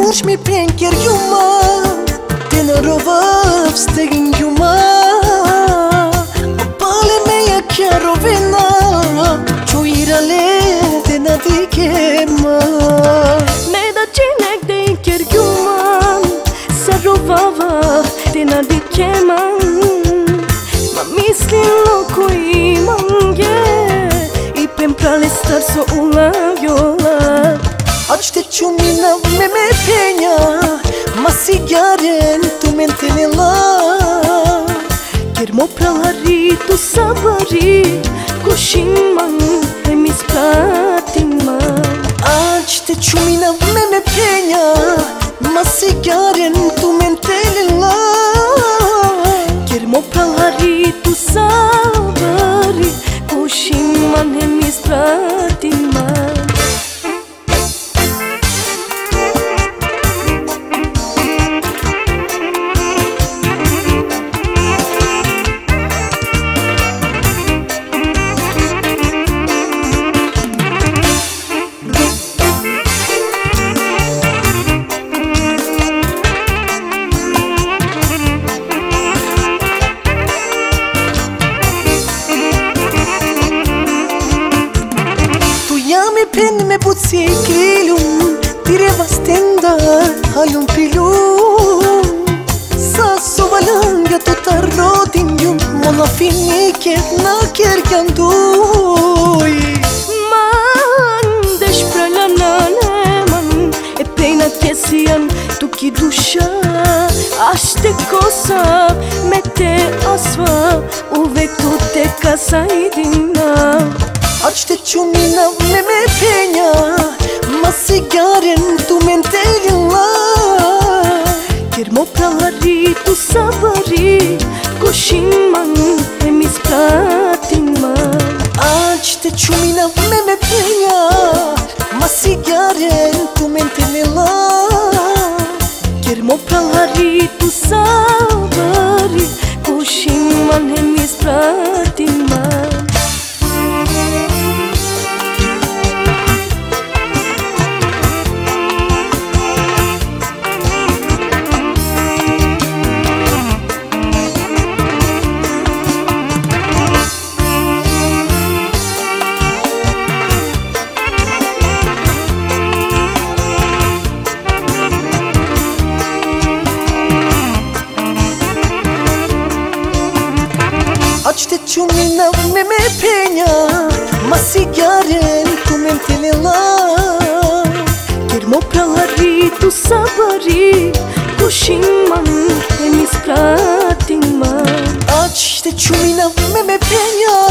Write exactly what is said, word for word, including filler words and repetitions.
Mursh mi penker juma Te në rovëv stegin juma Pale me ja kja rovena Qujra le dhe na dikema Me da qinek dhe i kjer juma Sa rovava dhe na dikema Ma mislim loko i mange I pen prale star so ula viola Aq te qumina me me penja Ma sigaren tu mentene la Kjer mo pralari tu sabari Kushin man e mis pratin man Aq te qumina me me penja Ma sigaren tu mentene la Kjer mo pralari tu sabari Kushin man e mis pratin man Me pen me buci kilum Tire vastenda halun pilum Sa sovalanga tu tarrodin jum Mona finike na kjergjanduj Man desh pralanane man E pejna kesian tu ki dusha Ashte kosa me te asva Uvek tu te kasajdina Aq te qumina me me penja Ma sigaren tu mentelin la Kjer mo pralari tu sabari Kushin man e mis pratin man Aq te qumina me me penja Ma sigaren tu mentelin la Kjer mo pralari tu sabari Kushin man e mis pratin man Aq te qumina me me penja Ma sigaren tu mentele la Kjer mo pralari tu sabari Kushin man e mis pratin man Aq te qumina me me penja